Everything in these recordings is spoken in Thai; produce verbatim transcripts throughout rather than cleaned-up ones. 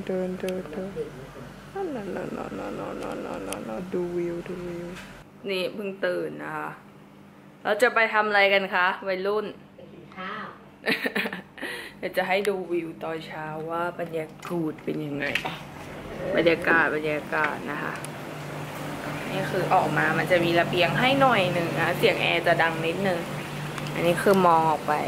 เดินเดินเดินนั่นนั่นนั่นนั่นนั่นนั่นนั่นนั่นดูวิวดูวิวนี่เพิ่งตื่นนะคะเราจะไปทำอะไรกันคะวัยรุ่นไปกินข้าวเดี๋ยวจะให้ดูวิวตอนเช้าว่าบรรยากาศเป็นยังไงบรรยากาศบรรยากาศนะคะนี่คือออกมามันจะมีระเบียงให้หน่อยหนึ่งนะเสียงแอร์จะดังนิดนึงอันนี้คือมองออกไป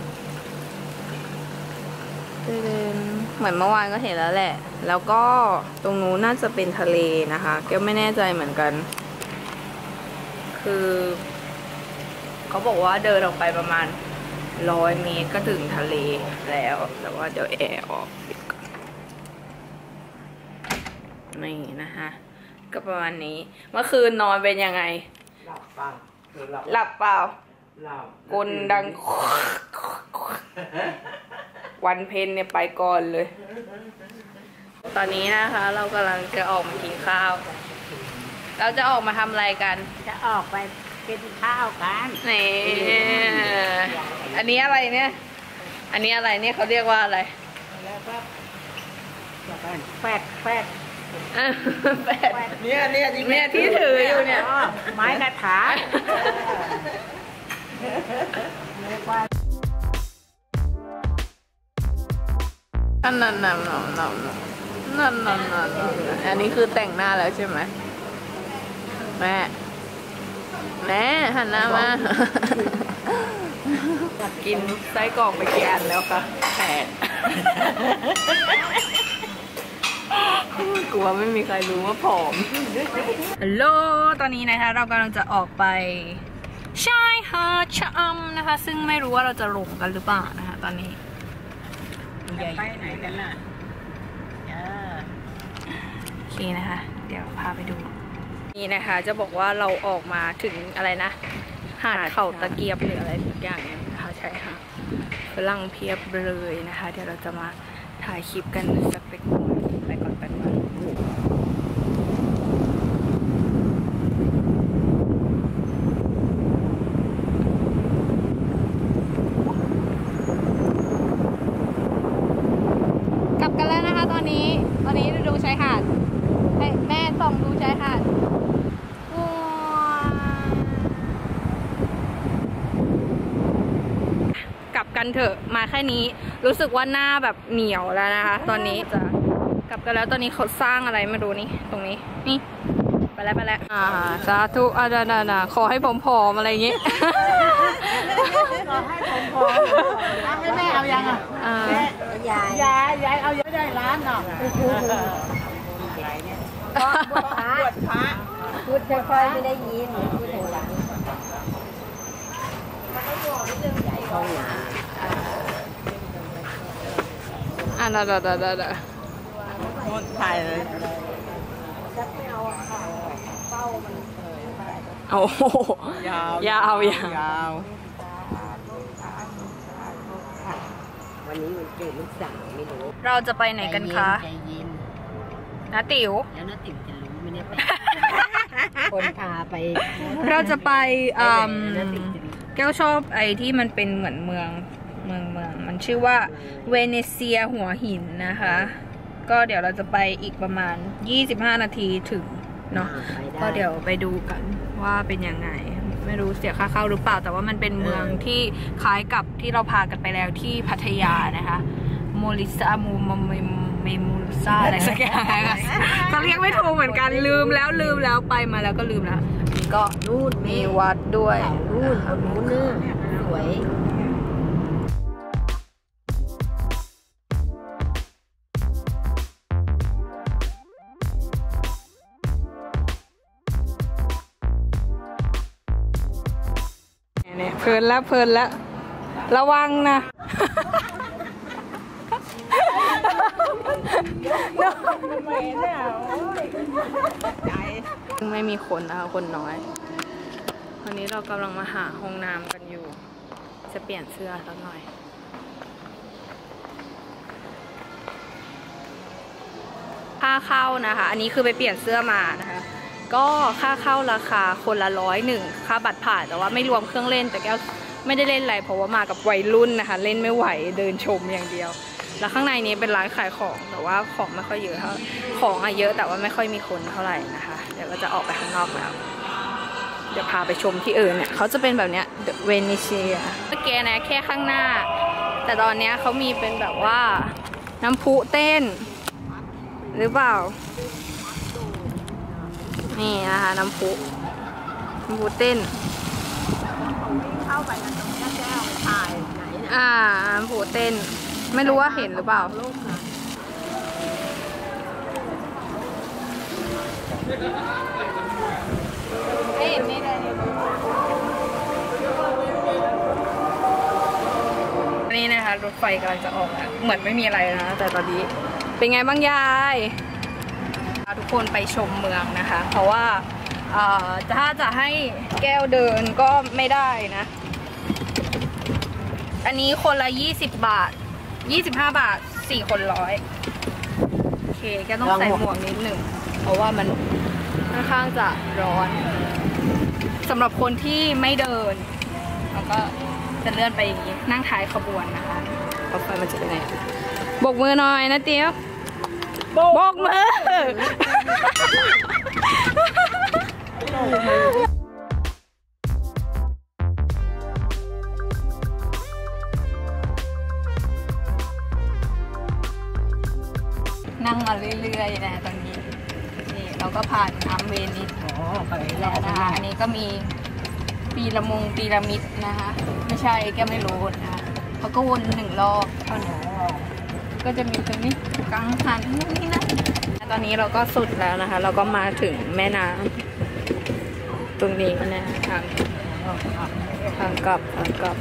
เหมือนเมื่อวานก็เห็นแล้วแหละแล้วก็ตรงนู้นน่าจะเป็นทะเลนะคะแกไม่แน่ใจเหมือนกันคือเขาบอกว่าเดินออกไปประมาณร้อยเมตรก็ถึงทะเลแล้วแต่ว่าเดี๋ยวแอร์ออกนี่นะคะก็ประมาณนี้เมื่อคืนนอนเป็นยังไงหลับเปล่าหลับเปล่าหลับกลดังวันเพ็ญเนี่ยไปก่อนเลยตอนนี้นะคะเรากำลังจะออกมากินข้าวเราจะออกมาทำอะไรกันจะออกไปกินข้าวกันนี่อันนี้อะไรเนี่ยอันนี้อะไรเนี่ยเขาเรียกว่าอะไรแล้วก็แฟดแฟดแฟดเนี่ยเนี่ยเนี่ยที่ถืออยู่เนี่ยไม้กระถางนั่นนั่นนั่นนั่นนั่นนั่นนั่นนั่นอันนี้คือแต่งหน้าแล้วใช่ไหมแม่แม่หันหน้ามากินไส้กรอกไปกี่อันแล้วคะแปดกลัวไม่มีใครรู้ว่าผอมฮัลโหลตอนนี้นะคะเรากำลังจะออกไปชายหาดชะอำนะคะซึ่งไม่รู้ว่าเราจะลงกันหรือเปล่านะคะตอนนี้ไปไหนกันล่ะโอเคนะคะเดี๋ยวพาไปดูนี่นะคะจะบอกว่าเราออกมาถึงอะไรนะหาดเขาตะเกียบหรืออะไรทุกอย่างเนี่ยนะคะใช่ค่ะฝรั่งเพียบเลยนะคะเดี๋ยวเราจะมาถ่ายคลิปกันสักเล็กน้อยไปก่อนไปก่อนกลับกันแล้วนะคะตอนนี้ตอนนี้ดูชายหาดให้แม่ส่องดูชายหาดกลับกันเถอะมาแค่นี้รู้สึกว่าหน้าแบบเหนียวแล้วนะคะตอนนี้จะกลับกันแล้วตอนนี้เขาสร้างอะไรมาดูนี่ตรงนี้นี่ไปแล้วไปแล้วอ่าสาธุอาดานานาขอให้ผมผอมอะไรอย่างงี้ขอให้ผมผอมให้แม่เอายังอ่ะยายยายยายเอาเยอะได้ร้านเนาะบวชพระบวชพระพูดค่อยๆไม่ได้ยินพูดถึงหลังห้องน้ำอ่าดาดาดาดาดาโน่นถ่ายเลยโอ้โหยาวยาวยาววันนี้มันเกิดลูกสาวไม่รู้เราจะไปไหนกันคะน้าติ๋วแล้วน้าติ๋วจะรู้ไม่ได้ไปคนพาไปเราจะไปแก้วชอบไอ้ที่มันเป็นเหมือนเมืองเมืองเมืองมันชื่อว่าเวเนเซียหัวหินนะคะก็เดี๋ยวเราจะไปอีกประมาณยี่สิบห้านาทีถึงเนาะก็เดี๋ยวไปดูกันว่าเป็นยังไงไม่รู้เสียค่าเข้าหรือเปล่าแต่ว่ามันเป็นเมืองที่คล้ายกับที่เราพากันไปแล้วที่พัทยานะคะโมลิซามูมเมเมมูซาอะไรสักอย่างเขาเรียกไม่ถูกเหมือนกันลืมแล้วลืมแล้วไปมาแล้วก็ลืมแล้วก็นู่นมีวัดด้วยนู่นนู่นเนื้อสวยเนี่ยเพลินแล้วเพลินแล้วระวังนะไม่มีคนนะคะคนน้อยวันนี้เรากำลังมาหาห้องน้ำกันอยู่จะเปลี่ยนเสื้อสักหน่อยค่าเข้านะคะอันนี้คือไปเปลี่ยนเสื้อมานะคะก็ค่าเข้าราคาคนละร้อยหนึ่งค่าบัตรผ่านแต่ว่าไม่รวมเครื่องเล่นแต่แก้วไม่ได้เล่นอะไรเพราะว่ามากับวัยรุ่นนะคะเล่นไม่ไหวเดินชมอย่างเดียวแล้วข้างในนี้เป็นร้านขายของแต่ว่าของไม่ค่อยเยอะเท่าของอะเยอะแต่ว่าไม่ค่อยมีคนเท่าไหร่นะคะเดี๋ยวก็จะออกไปข้างนอกแล้วเดี๋ยวพาไปชมที่อื่นเนี่ยเขาจะเป็นแบบเนี้ยเวนิเซียเมื่อกี้นะแค่ข้างหน้าแต่ตอนนี้เขามีเป็นแบบว่าน้ำพุเต้นหรือเปล่านี่นะคะน้ำพุน้ำพุเต้นเข้าไปกันตรงแก้วถ่ายไหนเนี่ยอ่าน้ำพุเต้นไม่รู้ว่าเห็นหรือเปล่าไม่เห็นไม่ได้นี่นะคะรถไฟกำลังจะออกแล้วเหมือนไม่มีอะไรนะแต่ตอนนี้เป็นไงบ้างยายทุกคนไปชมเมืองนะคะเพราะว่าถ้าจะให้แก้วเดินก็ไม่ได้นะอันนี้คนละยี่สิบบาทยี่สิบห้าบาทสี่คนร้อยโอเคแกต้องใส่หมวกนิดหนึ่งเพราะว่ามันค่อนข้างจะร้อนสำหรับคนที่ไม่เดินแล้วก็จะเลื่อนไปอย่างนี้นั่งท้ายขบวนนะคะรถไฟมันจะเป็นไงโบกมือหน่อยนะเตี้ยวโบกมือนั่งมาเรื่อยๆนะตอนนี้นี่เราก็ผ่านน้ำเวนิสอ๋อไปแล้วนะคะอันนี้ก็มีปีละมงปีละมิดนะคะไม่ใช่แกไม่รู้นะคะเขาก็วนหนึ่งรอบเท่านั้นก็จะมีตรงนี้กังหันนู่นนี่นะตอนนี้เราก็สุดแล้วนะคะเราก็มาถึงแม่น้ำตรงนี้นะทางทางกลับทางกลับ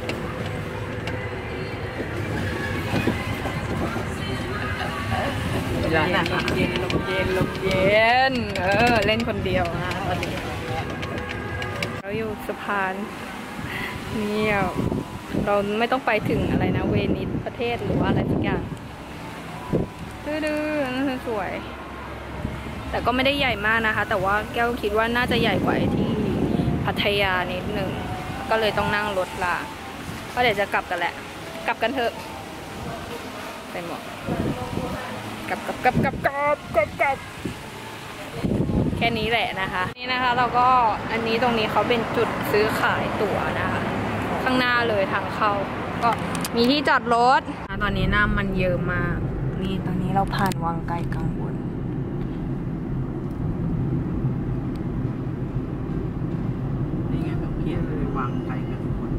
เย็นเย็นลมเย็นลมเย็นเออเล่นคนเดียวนะตอนนี้เราอยู่สะพานเนี่ยเราไม่ต้องไปถึงอะไรนะเวนิสประเทศหรือว่าอะไรสักอย่างดื้อๆนั่นสวยแต่ก็ไม่ได้ใหญ่มากนะคะแต่ว่าแก้วคิดว่าน่าจะใหญ่กว่าที่พัทยานิดนึงก็เลยต้องนั่งรถลาก็เดี๋ยวจะกลับกันแหละกลับกันเถอะเป็นหมดกลับกลับกลับกลับกลับกลับกลับแค่นี้แหละนะคะนี่นะคะเราก็อันนี้ตรงนี้เขาเป็นจุดซื้อขายตั๋วนะคะข้างหน้าเลยทางเข้าก็มีที่จอดรถตอนนี้น้ำมันเยอะมากนี่ตอนนี้เราผ่านวังไกลกังวลนี่ไงแบบเขียนเลยวังไกลกังวล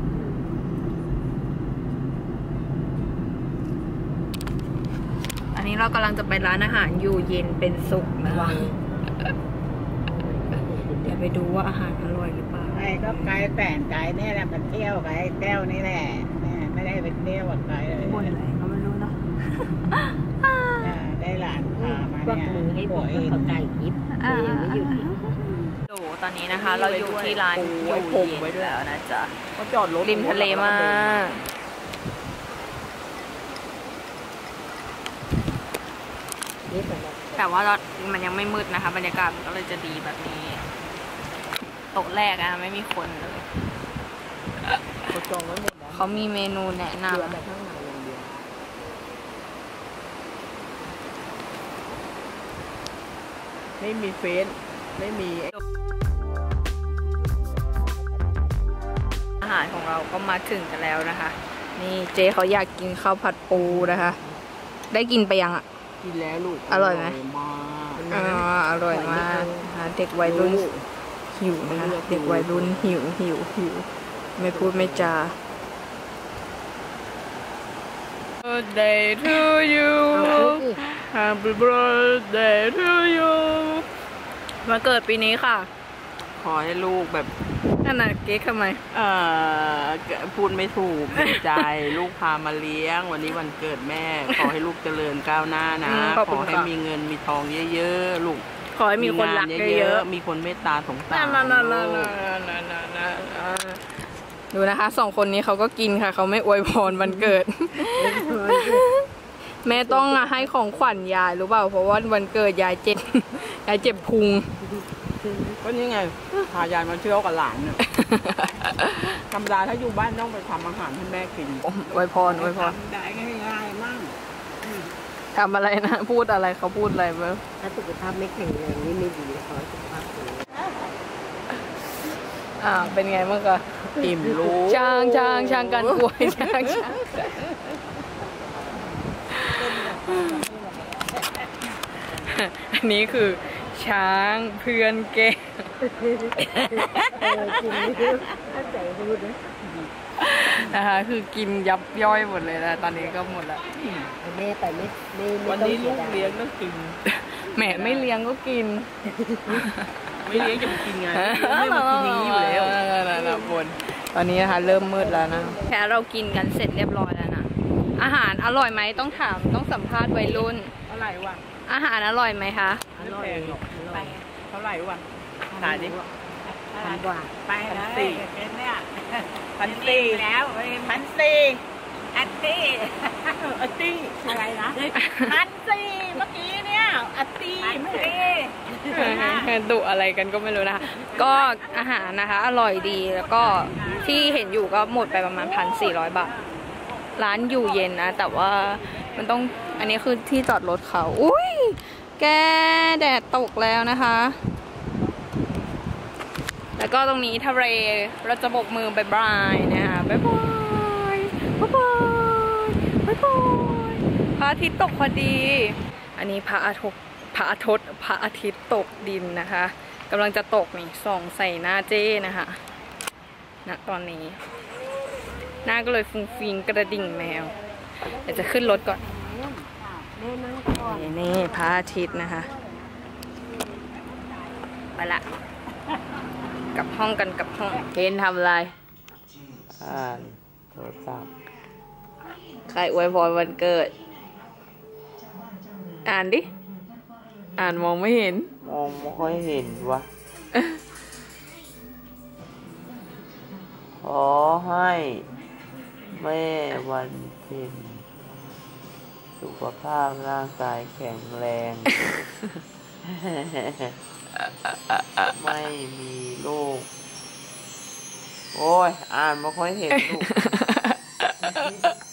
อันนี้เรากำลังจะไปร้านอาหารอยู่เย็นเป็นสุขนะคะเดี๋ยวไปดูว่าอาหารอร่อยหรือเปล่าไอ้ก็ไกลแต่งไกลเนี่ยแหละมันเที่ยวไกลแก้วนี่แหละไม่ได้ไปเที่ยวกับไกลเลยบนอะไรก็ไม่รู้เนาะได้หลานพามาเนี่ยหัวเองไก่ยิบโอ้ตอนนี้นะคะเราอยู่ที่ร้านยูเย็นแล้วนะจ๊ะก็จอดรถริมทะเลมากแต่ว่ามันยังไม่มืดนะคะบรรยากาศมันก็เลยจะดีแบบนี้โต๊ะแรกอะไม่มีคนเลยเขาจองไว้หมดแล้วเขามีเมนูแนะนำไม่มีเฟสไม่มีอาหารของเราก็มาถึงกันแล้วนะคะนี่เจ๊เขาอยากกินข้าวผัดปูนะคะได้กินไปยังอ่ะกินแล้วลูกอร่อยไหมอ๋ออร่อยมากเด็กวัยรุ่นหิวนะคะเด็กวัยรุ่นหิวหิวหิวไม่พูดไม่จา Birthday to you Happy birthday to you วันเกิดปีนี้ค่ะขอให้ลูกแบบนั่นน่ะเก๊กทำไมเอ่อพูดไม่ถูกดีใจลูกพามาเลี้ยงวันนี้วันเกิดแม่ขอให้ลูกเจริญก้าวหน้านะขอให้มีเงินมีทองเยอะๆลูกขอให้มีคนรักเยอะๆมีคนเมตตาสงสารดูนะคะสองคนนี้เขาก็กินค่ะเขาไม่อวยพรวันเกิดแม่ต้องให้ของขวัญยายรู้เปล่าเพราะว่าวันเกิดยายเจ็บยายเจ็บพุงก็นี่ไงพายายมาเที่ยวกับหลานเนี่ยธรรมดาถ้าอยู่บ้านต้องไปทำอาหารให้แม่กินอวยพรอวยพรได้ง่ายๆมั่งทำอะไรนะพูดอะไรเขาพูดอะไรบ้างถ้าสุขภาพไม่แข็งแรงนี่ไม่ดีขอสุขภาพแข็งแรงอ่าเป็นไงเมื่อกี้อิ่มรู้ช่างช่างช่างกันกล้วยช่างช่างอันนี้คือช้างเพื่อนแกนะคะคือกินยับย่อยหมดเลยนะตอนนี้ก็หมดแล้วแม่แต่ไม่ไม่วันนี้ลูกเลี้ยงก็กินแม่ไม่เลี้ยงก็กินไม่เลี้ยงจะมากินไงไม่มากินอย่างนี้อยู่แล้วนะบนตอนนี้นะคะเริ่มมืดแล้วนะแค่เรากินกันเสร็จเรียบร้อยแล้วนะอาหารอร่อยไหมต้องถามต้องสัมภาษณ์วัยรุ่นเท่าไหร่วะอาหารอร่อยไหมคะอร่อยเท่าไหร่วะขายดิพันกว่าไปพันสี่เนี่ยพันสี่แล้วพันสี่อัตตี้อัตตี้อะไรนะพันสี่เมื่อกี้เนี่ยอัตตี้ไม่ใช่ดุอะไรกันก็ไม่รู้นะคะก็อาหารนะคะอร่อยดีแล้วก็ที่เห็นอยู่ก็หมดไปประมาณพันสี่ร้อยบาทร้านอยู่เย็นนะแต่ว่ามันต้องอันนี้คือที่จอดรถเขาอุ้ยแกแดดตกแล้วนะคะแล้วก็ตรงนี้ทะเลเราจะบกมือบายบายนะคะบายบายบายบายบายบายพระอาทิตย์ตกพอดีอันนี้พระอาทิตย์พระอาทิตย์พระอาทิตย์ตกดินนะคะกำลังจะตกนี่ส่องใส่หน้าเจ้นะคะณตอนนี้หน้าก็เลยฟุ้งฟิงกระดิ่งแมวเดี๋ยวจะขึ้นรถก่อนนี่นี่พระอาทิตย์นะคะไปละกลับห้องกันกับห้องเห็นทำอะไรอ่านโทรศัพท์ใครอวยพรวันเกิดอ่านดิอ่านมองไม่เห็นมองไม่ค่อยเห็นวะขอให้แม่วันเพ็ญสุขภาพร่างกายแข็งแรงไม่มีลูกโอ้ยอ่านไม่ค่อยเห็นลูก